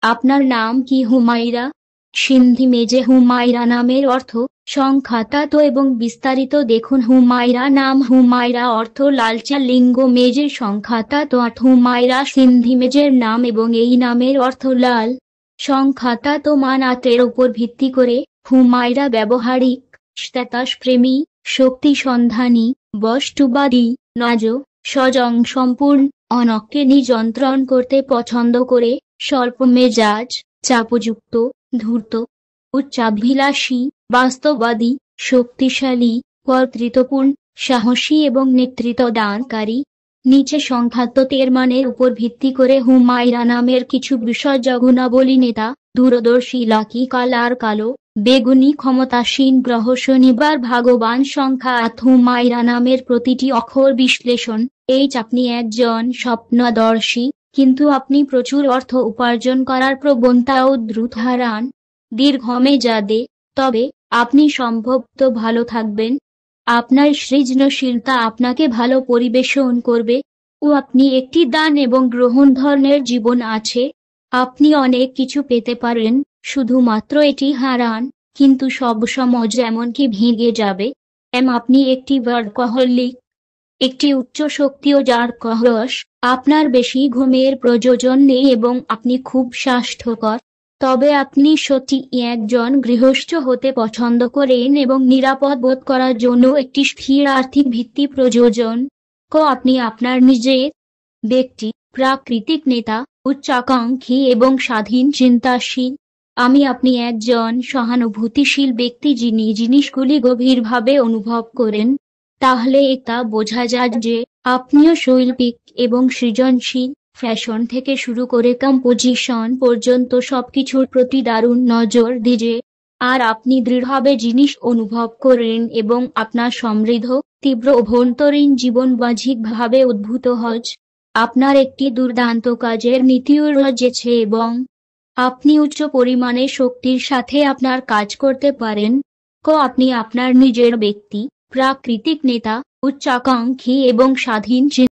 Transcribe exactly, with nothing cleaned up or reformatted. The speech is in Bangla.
আপনার নাম কি হুমায়রা? সিন্ধি মেজে হুমায়রা নামের অর্থ সংখ্যাতাত এবং বিস্তারিত দেখুন। হুমায়রা নাম হুমায়রা অর্থ লালচা লিঙ্গ মেজের সংখ্যাতাত আট। হুমায়রা সিন্ধি মেজের নাম এবং এই নামের অর্থ লাল। সংখ্যাতাত মান আটের উপর ভিত্তি করে হুমায়রা ব্যবহারিক, স্ট্যাটাস প্রেমী, শক্তি সন্ধানী, বস্তুবাদী, নজ, সজং সম্পূর্ণ, অন্যকে নিযন্ত্রণ করতে পছন্দ করে, স্বল্প মেজাজ, চাপযুক্ত, ধূর্ত, উচ্চাভিলাষী, বাস্তববাদী, শক্তিশালী, কর্তৃত্বপূর্ণ, সাহসী এবং নেতৃত্ব দানকারী। নিচে সংখ্যাত এর মানের উপর ভিত্তি করে হুমায়রা নামের কিছু বিশেষ গুণাবলী: নেতা, দূরদর্শী, লাকি কালার কালো, বেগুনি, ক্ষমতাসীন গ্রহ শনিবার, ভাগ্যবান। সংখ্যা আট। হুমায়রা নামের প্রতিটি অক্ষর বিশ্লেষণ। এইচ আপনি একজন স্বপ্নদর্শী, কিন্তু আপনি প্রচুর অর্থ উপার্জন করার প্রবণতা ও দ্রুত হারান। দীর্ঘমেয়াদে, তবে আপনি সম্ভবত ভালো থাকবেন। আপনার সৃজনশীলতা আপনাকে ভালো পরিবেশন করবে ও আপনি একটি দান এবং গ্রহণ ধরনের জীবন আছে। আপনি অনেক কিছু পেতে পারেন, শুধুমাত্র এটি হারান, কিন্তু সব সময় এমনকি ভেঙে যাবে। এম আপনি একটি ওয়ার্কহলিক, একটি উচ্চ শক্তিও যার কহস। আপনার বেশি ঘুমের প্রয়োজন নেই এবং আপনি খুব স্বাস্থ্যকর। তবে আপনি সত্যি একজন গৃহস্থ হতে পছন্দ করেন এবং নিরাপদ বোধ করার জন্য একটি স্থির আর্থিক ভিত্তি প্রয়োজন। ক আপনি আপনার নিজের ব্যক্তি, প্রাকৃতিক নেতা, উচ্চাকাঙ্ক্ষী এবং স্বাধীন চিন্তাশীল। আমি আপনি একজন সহানুভূতিশীল ব্যক্তি যিনি জিনিসগুলি গভীরভাবে অনুভব করেন। তাহলে এটা বোঝা যায় যে আপনিও শৈল্পিক এবং সৃজনশীল। ফ্যাশন থেকে শুরু করে কম্পোজিশন পর্যন্ত সবকিছুর প্রতি দারুণ নজর দিয়ে আর আপনি দৃঢ়ভাবে জিনিস অনুভব করেন এবং আপনার সমৃদ্ধ, তীব্র অভ্যন্তরীণ জীবন বাহ্যিকভাবে উদ্ভূত হয়। আপনার একটি দুর্দান্ত কাজের নীতিও রয়েছে এবং আপনি উচ্চ পরিমাণে শক্তির সাথে আপনার কাজ করতে পারেন। ক আপনি আপনার নিজের ব্যক্তি, প্রাকৃতিক নেতা, উচ্চাকাঙ্ক্ষী এবং স্বাধীন